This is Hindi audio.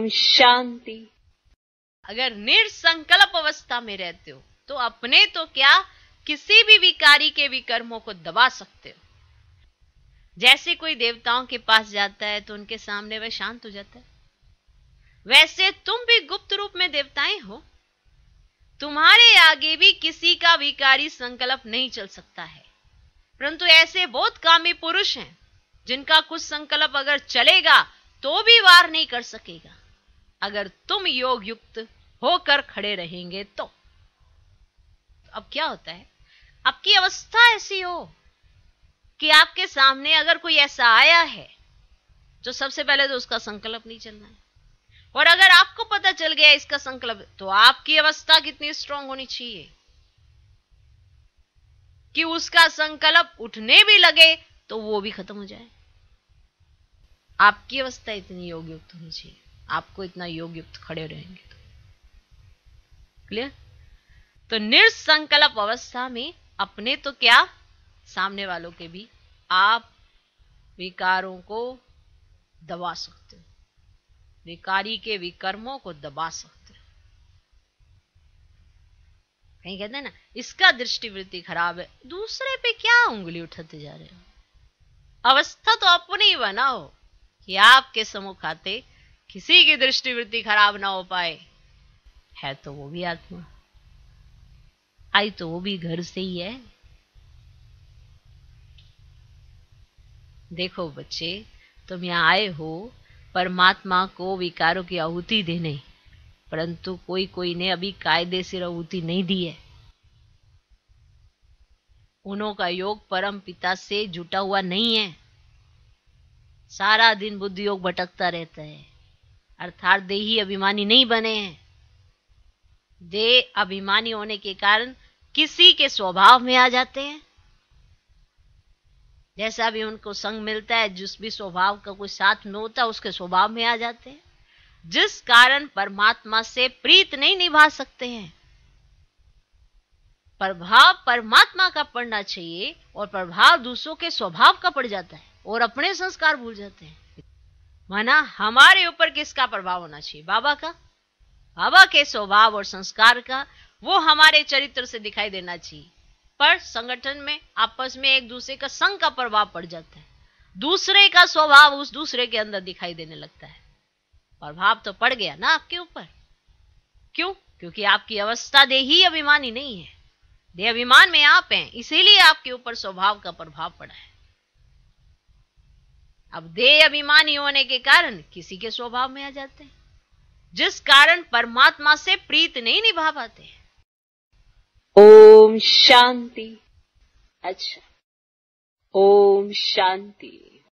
ओम शांति। अगर निसंकल्प अवस्था में रहते हो तो अपने तो क्या, किसी भी विकारी के विकर्मों को दबा सकते हो। जैसे कोई देवताओं के पास जाता है तो उनके सामने वह शांत हो जाता है, वैसे तुम भी गुप्त रूप में देवताएं हो। तुम्हारे आगे भी किसी का विकारी संकल्प नहीं चल सकता है, परंतु ऐसे बहुत कामी पुरुष हैं जिनका कुछ संकल्प अगर चलेगा तो भी वार नहीं कर सकेगा, अगर तुम योग युक्त होकर खड़े रहेंगे तो। अब क्या होता है, आपकी अवस्था ऐसी हो कि आपके सामने अगर कोई ऐसा आया है जो सबसे पहले तो उसका संकल्प नहीं चलना है, और अगर आपको पता चल गया इसका संकल्प, तो आपकी अवस्था कितनी स्ट्रांग होनी चाहिए कि उसका संकल्प उठने भी लगे तो वो भी खत्म हो जाए। आपकी अवस्था इतनी योग युक्त होनी चाहिए, आपको इतना योग युक्त खड़े रहेंगे तो। क्लियर? तो निसंकल्प अवस्था में अपने तो क्या, सामने वालों के भी आप विकारों को दबा सकते हो, विकारी के विकर्मों को दबा सकते हो। कहीं कहते हैं ना, इसका दृष्टिवृत्ति खराब है, दूसरे पे क्या उंगली उठाते जा रहे हो। अवस्था तो अपनी ही बनाओ कि आपके सम्मुख आते किसी की दृष्टिवृत्ति खराब ना हो पाए। है तो वो भी आत्मा, आई तो वो भी घर से ही है। देखो बच्चे, तुम यहां आए हो परमात्मा को विकारों की आहुति देने, परंतु कोई कोई ने अभी कायदे से आहुति नहीं दी है। उन्हों का योग परम पिता से जुटा हुआ नहीं है, सारा दिन बुद्धि योग भटकता रहता है, अर्थात देही अभिमानी नहीं बने हैं। देह अभिमानी होने के कारण किसी के स्वभाव में आ जाते हैं, जैसा भी उनको संग मिलता है, जिस भी स्वभाव का कोई साथ में होता है उसके स्वभाव में आ जाते हैं, जिस कारण परमात्मा से प्रीत नहीं निभा सकते हैं। प्रभाव परमात्मा का पड़ना चाहिए और प्रभाव दूसरों के स्वभाव का पड़ जाता है और अपने संस्कार भूल जाते हैं। माना हमारे ऊपर किसका प्रभाव होना चाहिए, बाबा का, बाबा के स्वभाव और संस्कार का, वो हमारे चरित्र से दिखाई देना चाहिए। पर संगठन में आपस में एक दूसरे का संग का प्रभाव पड़ जाता है, दूसरे का स्वभाव उस दूसरे के अंदर दिखाई देने लगता है। प्रभाव तो पड़ गया ना आपके ऊपर। क्यों? क्योंकि आपकी अवस्था देही अभिमानी नहीं है, देह अभिमान में आप हैं, इसीलिए आपके ऊपर स्वभाव का प्रभाव पड़ा है। अब देह अभिमानी होने के कारण किसी के स्वभाव में आ जाते हैं, जिस कारण परमात्मा से प्रीत नहीं निभा पाते। ओम शांति। अच्छा, ओम शांति।